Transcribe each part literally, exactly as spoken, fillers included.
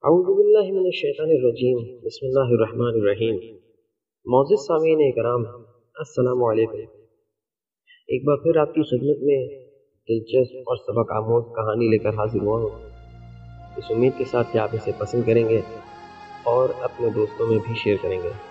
اعوذ باللہ من الشیطان الرجیم بسم اللہ الرحمن الرحیم۔ معزز سامعین کرام، السلام علیکم۔ ایک بار پھر آپ کی خدمت میں دلچسپ اور سبق آموز کہانی لے کر حاضر ہوا ہوں، اس امید کے ساتھ کہ آپ اسے پسند کریں گے اور اپنے دوستوں میں بھی شیئر کریں گے۔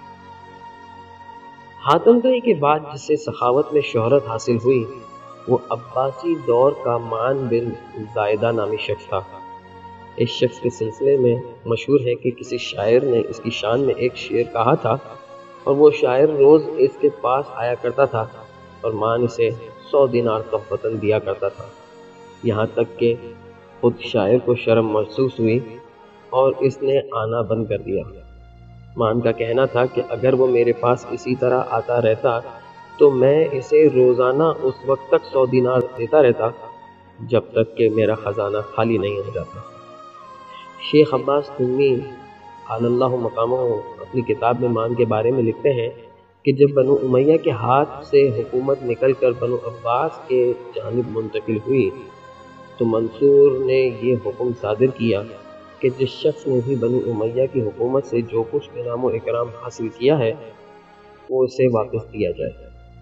حاتم طائی کے بعد جس سے سخاوت میں شہرت حاصل ہوئی وہ عباسی دور کا معن بن زائدہ نامی شخص تھا۔ اس شخص کے سلسلے میں مشہور ہے کہ کسی شاعر نے اس کی شان میں ایک شعر کہا تھا، اور وہ شاعر روز اس کے پاس آیا کرتا تھا اور معن اسے سو دینار تحفتاً دیا کرتا تھا، یہاں تک کہ خود شاعر کو شرم محسوس ہوئی اور اس نے آنا بند کر دیا۔ معن کا کہنا تھا کہ اگر وہ میرے پاس اسی طرح آتا رہتا تو میں اسے روزانہ اس وقت تک سو دینار دیتا رہتا جب تک کہ میرا خزانہ خالی نہیں ہو جاتا۔ شیخ عباس تنی علی اللہ مقامہ اپنی کتاب میں معن کے بارے میں لکھتے ہیں کہ جب بنو امیہ کے ہاتھ سے حکومت نکل کر بنو عباس کے جانب منتقل ہوئی تو منصور نے یہ حکم صادر کیا کہ جس شخص نے بھی بنو امیہ کی حکومت سے جو کچھ انعام و اکرام حاصل کیا ہے وہ اسے واپس دیا جائے۔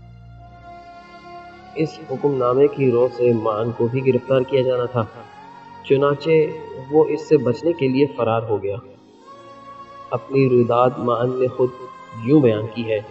اس حکم نامے کی رو سے معن کو بھی گرفتار کیا جانا تھا، چنانچہ وہ اس سے بچنے کے لیے فرار ہو گیا۔ اپنی روداد معن نے خود یوں بیان کی ہے۔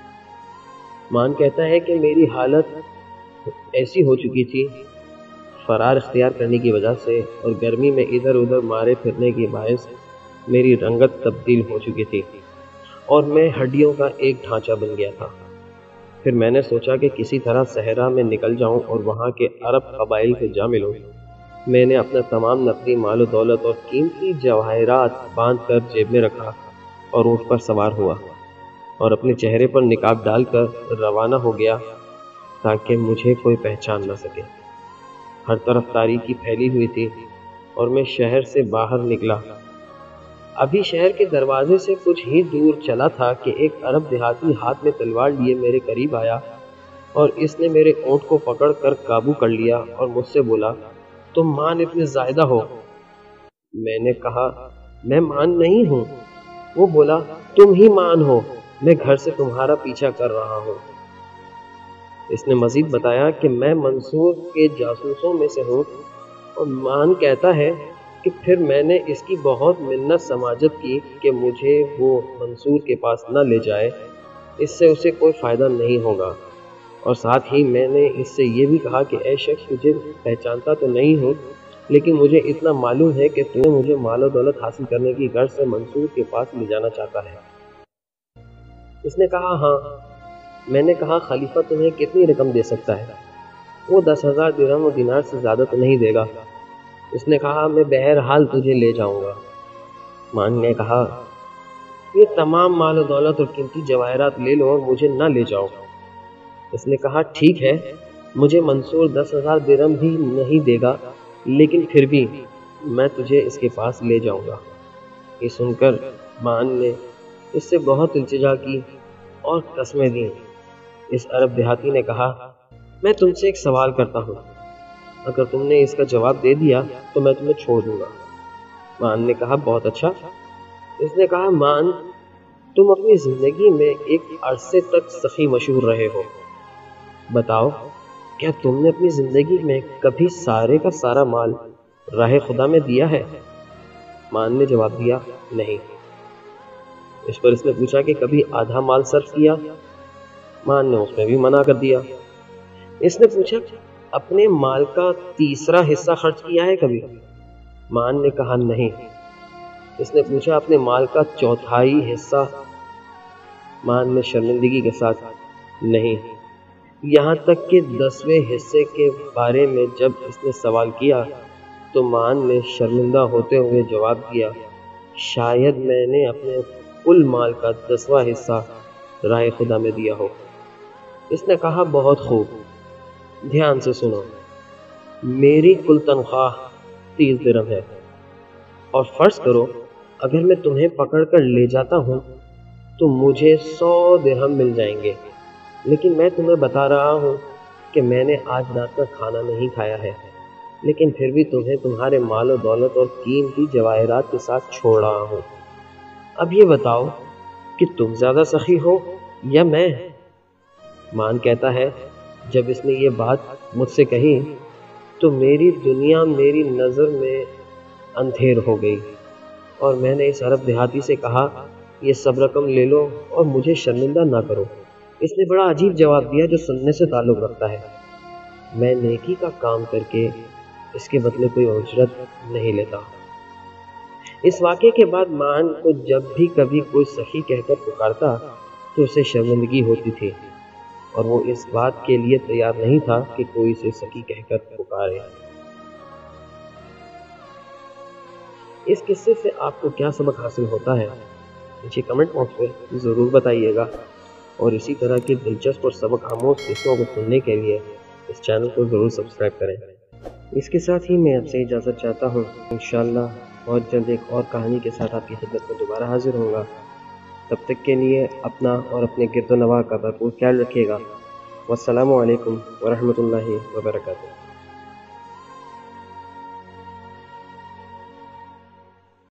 معن کہتا ہے کہ میری حالت ایسی ہو چکی تھی فرار اختیار کرنے کی وجہ سے، اور گرمی میں ادھر ادھر مارے پھرنے کے باعث میری رنگت تبدیل ہو چکی تھی اور میں ہڈیوں کا ایک ڈھانچہ بن گیا تھا۔ پھر میں نے سوچا کہ کسی طرح صحرا میں نکل جاؤں اور وہاں کے عرب قبائل سے جا ملوں۔ میں نے اپنا تمام نقدی مال و دولت اور قیمتی جواہرات باندھ کر جیب میں رکھا اور اونٹ پر سوار ہوا اور اپنے چہرے پر نقاب ڈال کر روانہ ہو گیا تاکہ مجھے کوئی پہچان نہ سکے۔ ہر طرف تاریکی پھیلی ہوئی تھی اور میں شہر سے باہر نکلا۔ ابھی شہر کے دروازے سے کچھ ہی دور چلا تھا کہ ایک عرب دیہاتی ہاتھ میں تلوار لیے میرے قریب آیا اور اس نے میرے اونٹ کو پکڑ کر قابو کر لیا اور مجھ سے بولا، تم معن ابن زائدہ ہو؟ میں نے کہا میں معن نہیں ہوں۔ وہ بولا، تم ہی معن ہو، میں گھر سے تمہارا پیچھا کر رہا ہوں۔ اس نے مزید بتایا کہ میں منصور کے جاسوسوں میں سے ہوں، اور معن کہتا ہے کہ پھر میں نے اس کی بہت منت سماجت کی کہ مجھے وہ منصور کے پاس نہ لے جائے، اس سے اسے کوئی فائدہ نہیں ہوگا، اور ساتھ ہی میں نے اس سے یہ بھی کہا کہ اے شخص، تجھے پہچانتا تو نہیں ہوں لیکن مجھے اتنا معلوم ہے کہ تو مجھے مال و دولت حاصل کرنے کی غرض سے منصور کے پاس لے جانا چاہتا ہے۔ اس نے کہا ہاں۔ میں نے کہا خلیفہ تمہیں کتنی رقم دے سکتا ہے؟ وہ دس ہزار درہم و دینار سے زیادہ تو نہیں دے گا۔ اس نے کہا میں بہرحال تجھے لے جاؤں گا۔ معن نے کہا یہ تمام مال و دولت اور قیمتی جواہرات لے لو اور مجھے نہ لے جاؤ۔ اس نے کہا ٹھیک ہے، مجھے منصور دس ہزار درہم بھی نہیں دے گا، لیکن پھر بھی میں تجھے اس کے پاس لے جاؤں گا۔ یہ سن کر معن نے اس سے بہت التجا کی اور قسمیں دیں۔ اس عرب دیہاتی نے کہا میں تم سے ایک سوال کرتا ہوں، اگر تم نے اس کا جواب دے دیا تو میں تمہیں چھوڑ دوں گا۔ معن نے کہا بہت اچھا۔ اس نے کہا معن، تم اپنی زندگی میں ایک عرصے تک سخی مشہور رہے ہو، بتاؤ کیا تم نے اپنی زندگی میں کبھی سارے کا سارا مال راہ خدا میں دیا ہے؟ معن نے جواب دیا نہیں۔ اس پر اس نے پوچھا کہ کبھی آدھا مال صرف کیا؟ معن نے اس میں بھی منع کر دیا۔ اس نے پوچھا اپنے مال کا تیسرا حصہ خرچ کیا ہے کبھی؟ معن نے کہا نہیں۔ اس نے پوچھا اپنے مال کا چوتھائی حصہ؟ معن نے شرمندگی کے ساتھ نہیں۔ یہاں تک کہ دسویں حصے کے بارے میں جب اس نے سوال کیا تو معن نے شرمندہ ہوتے ہوئے جواب دیا شاید میں نے اپنے کل مال کا دسواں حصہ راہ خدا میں دیا ہو۔ اس نے کہا بہت خوب، دھیان سے سنو، میری کل تنخواہ تیس درہم ہے، اور فرض کرو اگر میں تمہیں پکڑ کر لے جاتا ہوں تو مجھے سو درہم مل جائیں گے، لیکن میں تمہیں بتا رہا ہوں کہ میں نے آج رات کا کھانا نہیں کھایا ہے، لیکن پھر بھی تمہیں تمہارے مال و دولت اور قیمتی جواہرات کے ساتھ چھوڑ رہا ہوں۔ اب یہ بتاؤ کہ تم زیادہ سخی ہو یا میں؟ مان کہتا ہے جب اس نے یہ بات مجھ سے کہی تو میری دنیا میری نظر میں اندھیر ہو گئی، اور میں نے اس عرب دیہاتی سے کہا یہ سب رقم لے لو اور مجھے شرمندہ نہ کرو۔ اس نے بڑا عجیب جواب دیا جو سننے سے تعلق رکھتا ہے۔ میں نیکی کا کام کر کے اس کے بدلے کوئی اجرت نہیں لیتا۔ اس واقعے کے بعد مان کو جب بھی کبھی کوئی سخی کہہ کر پکارتا تو اسے شرمندگی ہوتی تھی، اور وہ اس بات کے لیے تیار نہیں تھا کہ کوئی اسے سخی کہہ کر پکارے۔ اس قصے سے آپ کو کیا سبق حاصل ہوتا ہے مجھے کمنٹ باکس میں ضرور بتائیے گا، اور اسی طرح کے دلچسپ اور سبق آموز قصوں کو سننے کے لیے اس چینل کو ضرور سبسکرائب کریں۔ اس کے ساتھ ہی میں آپ سے اجازت چاہتا ہوں، انشاءاللہ بہت جلد ایک اور کہانی کے ساتھ آپ کی خدمت میں دوبارہ حاضر ہوں گا۔ تب تک کے لیے اپنا اور اپنے گرد و نواح کا بھرپور خیال رکھیے گا۔ والسلام علیکم ورحمۃ اللہ وبرکاتہ۔